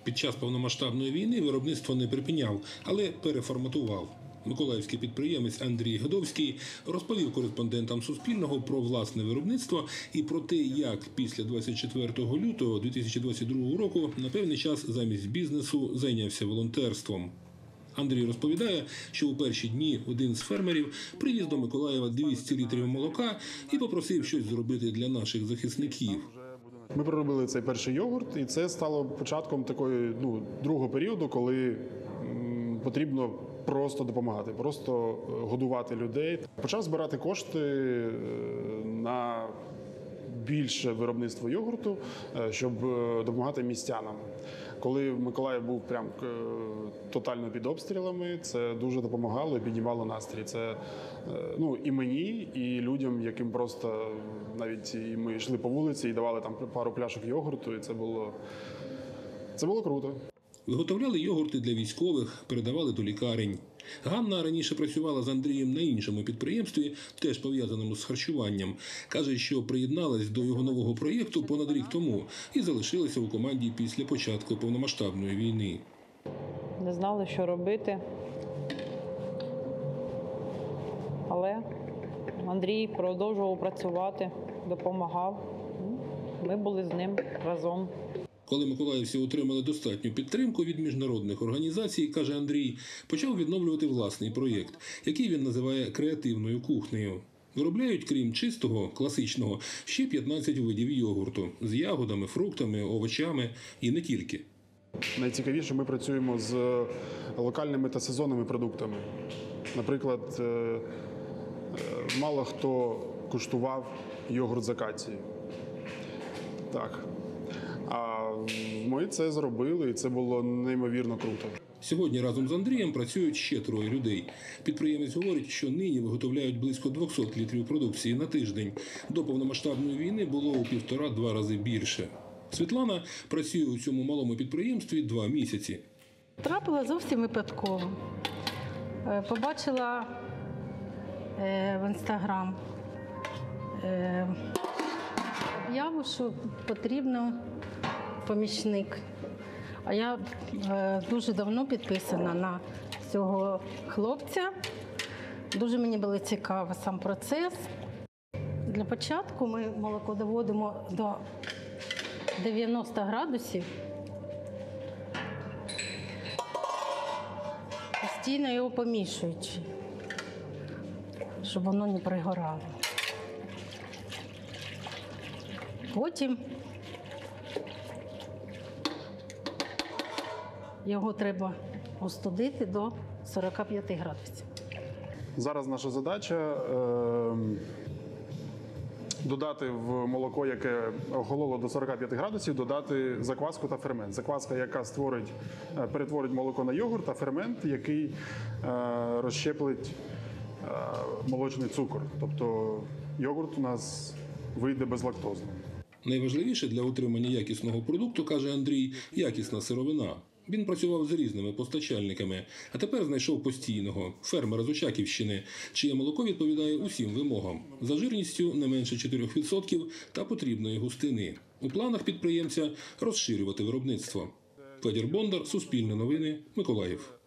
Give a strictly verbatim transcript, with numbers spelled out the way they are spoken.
Під час повномасштабної війни виробництво не припиняв, але переформатував. Миколаївський підприємець Андрій Гадовський розповів кореспондентам Суспільного про власне виробництво і про те, як після двадцять четвертого лютого дві тисячі двадцять другого року на певний час замість бізнесу зайнявся волонтерством. Андрій розповідає, що у перші дні один з фермерів привіз до Миколаєва двісті літрів молока і попросив щось зробити для наших захисників. Ми проробили цей перший йогурт, і це стало початком такої, ну, другого періоду, коли м, потрібно просто допомагати, просто годувати людей. Почав збирати кошти на більше виробництво йогурту, щоб допомагати містянам. Коли Миколаїв був прям тотально під обстрілами, це дуже допомагало і піднімало настрій. Це, ну, і мені, і людям, яким просто навіть і ми йшли по вулиці і давали там пару пляшок йогурту, і це було, це було круто. Виготовляли йогурти для військових, передавали до лікарень. Ганна раніше працювала з Андрієм на іншому підприємстві, теж пов'язаному з харчуванням. Каже, що приєдналась до його нового проєкту понад рік тому і залишилася у команді після початку повномасштабної війни. Не знали, що робити. Але Андрій продовжував працювати, допомагав. Ми були з ним разом. Коли миколаївці отримали достатню підтримку від міжнародних організацій, каже Андрій, почав відновлювати власний проєкт, який він називає креативною кухнею. Виробляють, крім чистого, класичного, ще п'ятнадцять видів йогурту з ягодами, фруктами, овочами і не тільки. Найцікавіше, ми працюємо з локальними та сезонними продуктами. Наприклад, мало хто куштував йогурт з акацією. Так. А ми це зробили, і це було неймовірно круто. Сьогодні разом з Андрієм працюють ще троє людей. Підприємець говорить, що нині виготовляють близько двісті літрів продукції на тиждень. До повномасштабної війни було у півтора-два рази більше. Світлана працює у цьому малому підприємстві два місяці. Трапила зовсім випадково. Побачила в Інстаграм об'яву, що потрібно помічник. А я дуже давно підписана на цього хлопця. Дуже мені було цікаво сам процес. Для початку ми молоко доводимо до дев'яноста градусів. Постійно його помішуючи, щоб воно не пригорало. Потім його треба остудити до сорока п'яти градусів. Зараз наша задача е, додати в молоко, яке охололо до сорока п'яти градусів, додати закваску та фермент. Закваска, яка створить, перетворить молоко на йогурт, а фермент, який е, розщеплить е, молочний цукор. Тобто йогурт у нас вийде безлактозним. Найважливіше для отримання якісного продукту, каже Андрій, якісна сировина. Він працював з різними постачальниками, а тепер знайшов постійного – фермера з Очаківщини, чиє молоко відповідає усім вимогам. За жирністю не менше чотирьох відсотків та потрібної густини. У планах підприємця – розширювати виробництво. Федір Бондар, Суспільне новини, Миколаїв.